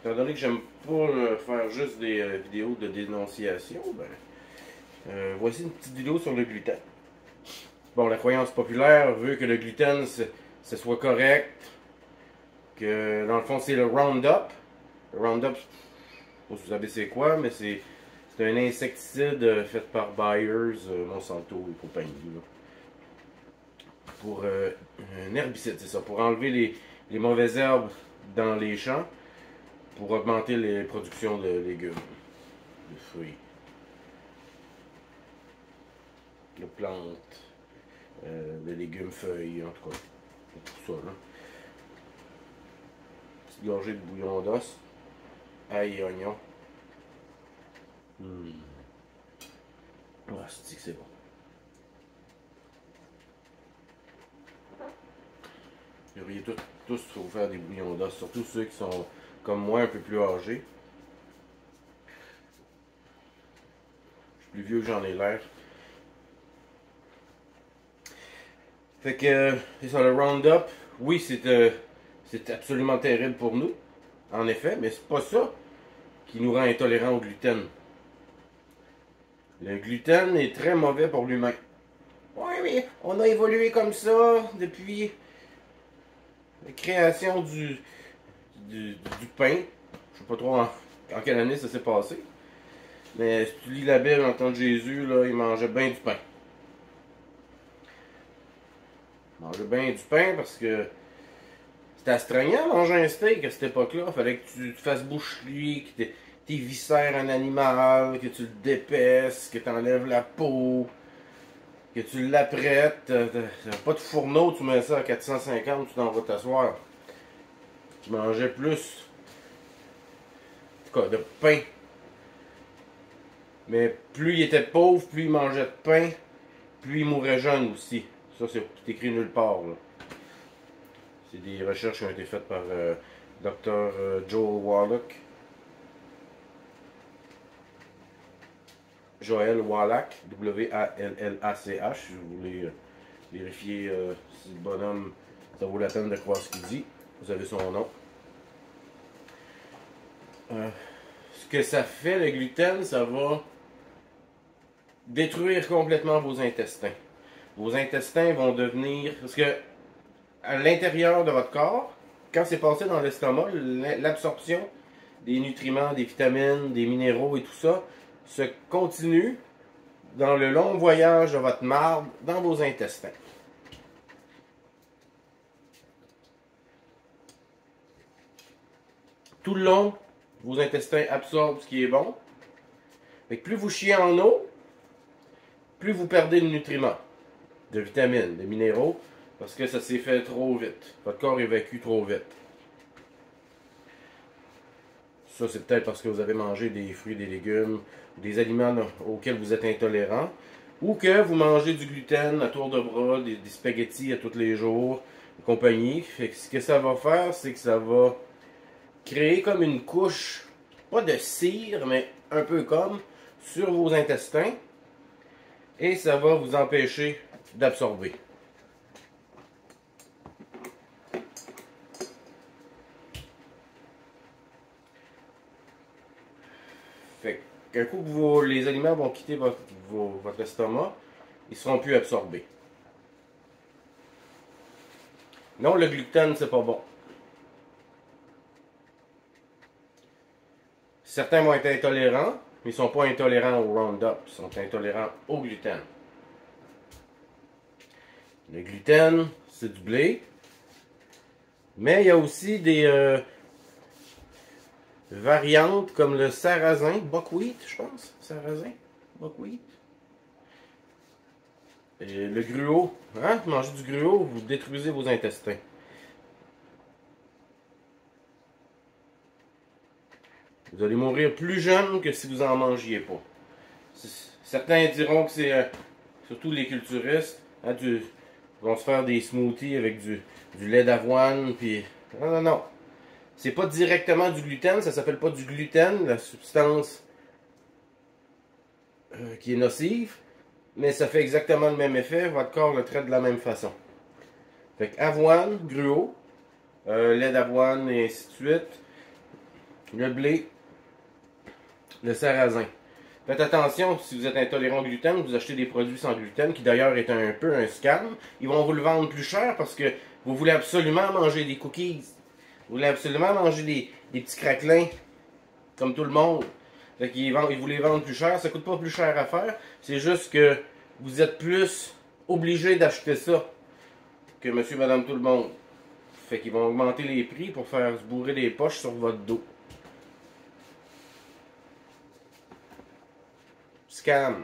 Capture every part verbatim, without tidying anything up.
étant donné que j'aime pas euh, faire juste des euh, vidéos de dénonciation, ben, euh, voici une petite vidéo sur le gluten. Bon, la croyance populaire veut que le gluten, ce soit correct, que dans le fond, c'est le Roundup. Le Roundup, je sais pas si vous savez c'est quoi, mais c'est un insecticide fait par Bayers, euh, Monsanto et compagnie. Là. Pour euh, un herbicide, c'est ça, pour enlever les, les mauvaises herbes dans les champs, pour augmenter les productions de légumes, de fruits, de plantes, euh, de légumes, feuilles, en tout cas, tout ça. Là. Petite gorgée de bouillon d'os, ail et oignon. Mmh. Ah, c'est que c'est bon. Vous devriez tous, tous vous faire des bouillons d'os, surtout ceux qui sont comme moi un peu plus âgés. Je suis plus vieux que j'en ai l'air. Fait que c'est ça, le Roundup, oui, c'est euh, absolument terrible pour nous, en effet, mais c'est pas ça qui nous rend intolérants au gluten. Le gluten est très mauvais pour l'humain. Oui, mais on a évolué comme ça depuis la création du, du, du pain. Je sais pas trop en, en quelle année ça s'est passé. Mais si tu lis la Bible en temps de Jésus, là, il mangeait bien du pain. Il mangeait bien du pain parce que c'était astreignant manger un steak à cette époque-là. Il fallait que tu te fasses boucherie, que tu viscères un animal, que tu le dépaisses, que tu enlèves la peau, que tu l'apprêtes. T'as pas de fourneau, tu mets ça à quatre cent cinquante, tu t'en vas t'asseoir. Tu mangeais plus, en tout cas, de pain. Mais plus il était pauvre, plus il mangeait de pain, plus il mourait jeune aussi. Ça, c'est écrit nulle part. C'est des recherches qui ont été faites par euh, docteur euh, Joel Wallach. Joel Wallach, W A L L A C H, si vous voulez euh, vérifier euh, si le bonhomme, ça vaut la peine de croire ce qu'il dit. Vous avez son nom. Euh, ce que ça fait, le gluten, ça va détruire complètement vos intestins. Vos intestins vont devenir... Parce que à l'intérieur de votre corps, quand c'est passé dans l'estomac, l'absorption des nutriments, des vitamines, des minéraux et tout ça se continue dans le long voyage de votre marde dans vos intestins. Tout le long, vos intestins absorbent ce qui est bon. Et plus vous chiez en eau, plus vous perdez de nutriments, de vitamines, de minéraux, parce que ça s'est fait trop vite. Votre corps évacue trop vite. Ça, c'est peut-être parce que vous avez mangé des fruits, des légumes, des aliments auxquels vous êtes intolérant, ou que vous mangez du gluten à tour de bras, des, des spaghettis à tous les jours, et compagnie. Fait que ce que ça va faire, c'est que ça va créer comme une couche, pas de cire, mais un peu comme, sur vos intestins, et ça va vous empêcher d'absorber. Fait qu'un coup que vos, les aliments vont quitter votre, vos, votre estomac, ils ne seront plus absorbés. Non, le gluten, c'est pas bon. Certains vont être intolérants, mais ils ne sont pas intolérants au Roundup, ils sont intolérants au gluten. Le gluten, c'est du blé, mais il y a aussi des euh, variantes comme le sarrasin, buckwheat, je pense, sarrasin, buckwheat. Et le gruau, hein, mangez du gruau, vous détruisez vos intestins. Vous allez mourir plus jeune que si vous n'en mangiez pas. Certains diront que c'est, euh, surtout les culturistes, hein, du, vont se faire des smoothies avec du, du lait d'avoine, puis... Non, non, non. C'est pas directement du gluten, ça s'appelle pas du gluten, la substance euh, qui est nocive, mais ça fait exactement le même effet, votre corps le traite de la même façon. Fait que avoine, gruau, euh, lait d'avoine et ainsi de suite. le blé, le sarrasin. Faites attention, si vous êtes intolérant au gluten, vous achetez des produits sans gluten, qui d'ailleurs est un peu un scam. Ils vont vous le vendre plus cher parce que vous voulez absolument manger des cookies. Vous voulez absolument manger des, des petits craquelins, comme tout le monde. Fait qu'ils vendent, ils vous les vendent plus cher. Ça coûte pas plus cher à faire. C'est juste que vous êtes plus obligé d'acheter ça que monsieur, madame, tout le monde. Fait qu'ils vont augmenter les prix pour faire se bourrer les poches sur votre dos. Scam.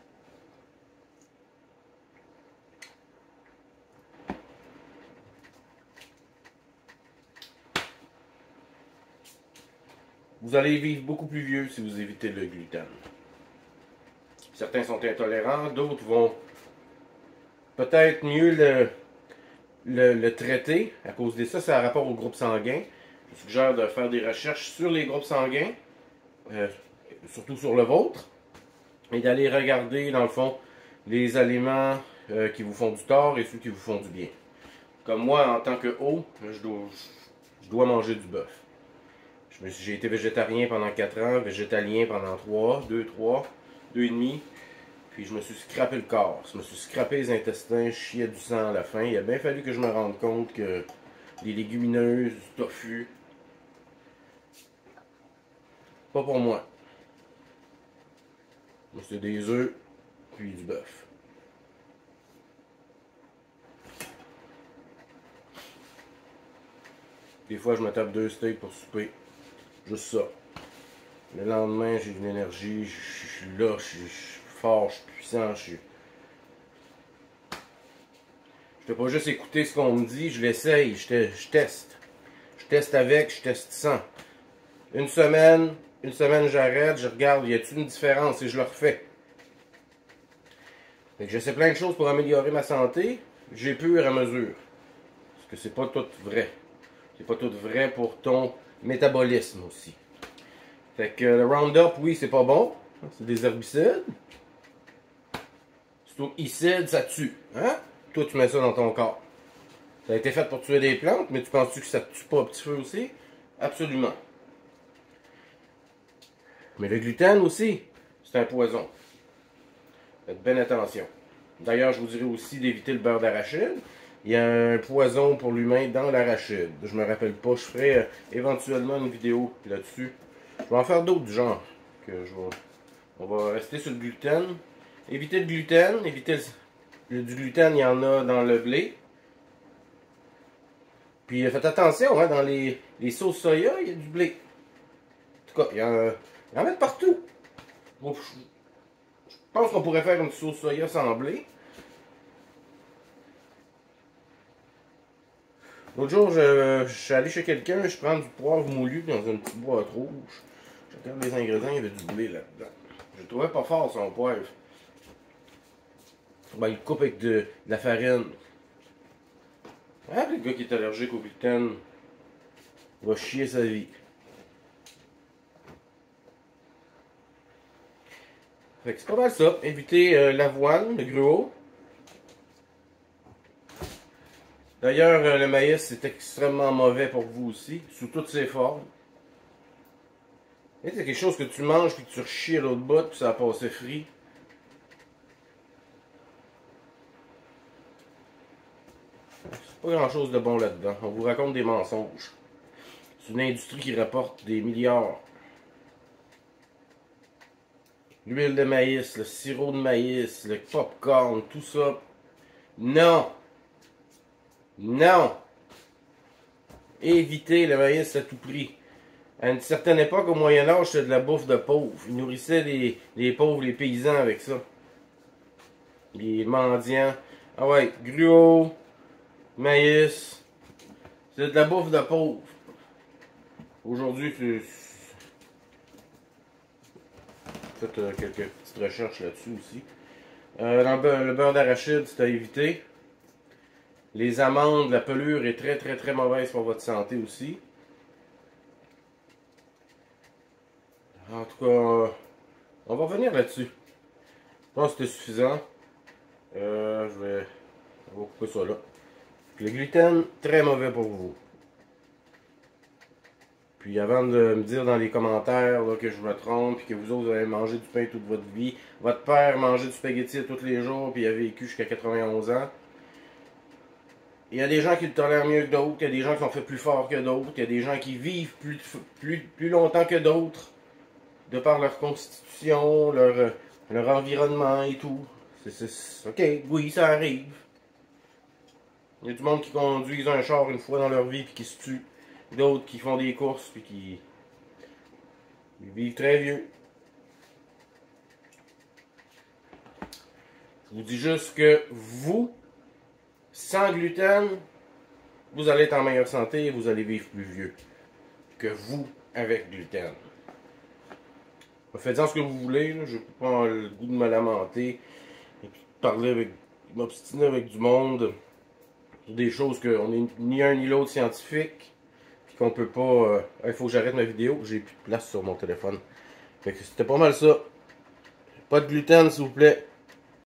Vous allez vivre beaucoup plus vieux si vous évitez le gluten. Certains sont intolérants, d'autres vont peut-être mieux le, le, le traiter à cause de ça. C'est par rapport au groupe sanguin. Je vous suggère de faire des recherches sur les groupes sanguins, euh, surtout sur le vôtre, et d'aller regarder, dans le fond, les aliments euh, qui vous font du tort et ceux qui vous font du bien. Comme moi, en tant que haut, je dois, je dois manger du bœuf. J'ai été végétarien pendant quatre ans, végétalien pendant trois, deux, trois, deux et demi. Puis je me suis scrappé le corps. Je me suis scrappé les intestins, je chiais du sang à la fin. Il a bien fallu que je me rende compte que les légumineuses, du tofu, pas pour moi. Moi, c'est des œufs, puis du bœuf. Des fois, je me tape deux steaks pour souper. Juste ça. Le lendemain, j'ai une énergie, je suis là, je suis fort, je suis puissant, je suis... Je ne fais pas juste écouter ce qu'on me dit, je l'essaye, je, te, je teste. Je teste avec, je teste sans. Une semaine, une semaine j'arrête, je regarde, y a-t-il une différence et je le refais. Fait que j'essaie plein de choses pour améliorer ma santé, j'ai pur à mesure. Parce que c'est pas tout vrai. C'est pas tout vrai pour ton métabolisme aussi. Fait que le Roundup, oui, c'est pas bon. C'est des herbicides. Surtout icide, ça tue. Hein? Toi, tu mets ça dans ton corps. Ça a été fait pour tuer des plantes, mais tu penses-tu que ça te tue pas au petit feu aussi? Absolument. Mais le gluten aussi, c'est un poison. Faites bien attention. D'ailleurs, je vous dirais aussi d'éviter le beurre d'arachide. Il y a un poison pour l'humain dans l'arachide. Je me rappelle pas, je ferai euh, éventuellement une vidéo là-dessus. Je vais en faire d'autres du genre. Que je vais... On va rester sur le gluten. Évitez le gluten. Évitez le... le... du gluten, il y en a dans le blé. Puis faites attention, hein, dans les... les sauces soya, il y a du blé. En tout cas, il y en, il y en a de partout. Bon, je pense qu'on pourrait faire une sauce soya sans blé. L'autre jour, je, je suis allé chez quelqu'un, je prends du poivre moulu dans une petite boîte rouge. Je regarde les ingrédients, il y avait du blé là-dedans. Je le trouvais pas fort son poivre. Ben, il coupe avec de, de la farine. Ah, le gars qui est allergique au gluten va chier sa vie. Fait que c'est pas mal ça. Évitez euh, l'avoine, le gruau. D'ailleurs, euh, le maïs, c'est extrêmement mauvais pour vous aussi, sous toutes ses formes. Et c'est quelque chose que tu manges puis que tu rechies à l'autre bout puis ça a passé frit. C'est pas grand chose de bon là-dedans. On vous raconte des mensonges. C'est une industrie qui rapporte des milliards. L'huile de maïs, le sirop de maïs, le popcorn, tout ça. Non! Non! Évitez le maïs à tout prix. À une certaine époque, au Moyen-Âge, c'était de la bouffe de pauvres. Ils nourrissaient les, les pauvres, les paysans avec ça. Les mendiants. Ah ouais, gruau, maïs. C'est de la bouffe de pauvres. Aujourd'hui, c'est... Faites euh, quelques petites recherches là-dessus aussi. Euh, dans le beurre, le beurre d'arachide, c'est à éviter. Les amandes, la pelure est très très très mauvaise pour votre santé aussi. En tout cas, euh, on va revenir là-dessus. Je pense que c'était suffisant. Euh, je vais, on va couper ça là. Le gluten, très mauvais pour vous. Puis avant de me dire dans les commentaires là, que je me trompe, puis que vous autres vous avez mangé du pain toute votre vie, votre père mangeait du spaghetti tous les jours, puis il a vécu jusqu'à quatre-vingt-onze ans. Il y a des gens qui le tolèrent mieux que d'autres, il y a des gens qui sont faits plus forts que d'autres, il y a des gens qui vivent plus, plus, plus longtemps que d'autres, de par leur constitution, leur, leur environnement et tout. C'est, c'est, ok, oui, ça arrive. Il y a du monde qui conduisent un char une fois dans leur vie puis qui se tuent. D'autres qui font des courses puis qui ils vivent très vieux. Je vous dis juste que vous, sans gluten, vous allez être en meilleure santé et vous allez vivre plus vieux que vous avec gluten. Faites-en ce que vous voulez, je n'ai pas le goût de me lamenter et puis de parler avec, m'obstiner avec du monde sur des choses qu'on n'est ni un ni l'autre scientifique. Qu'on peut pas. Euh, il faut que j'arrête ma vidéo, j'ai plus de place sur mon téléphone. Fait que c'était pas mal ça. Pas de gluten, s'il vous plaît.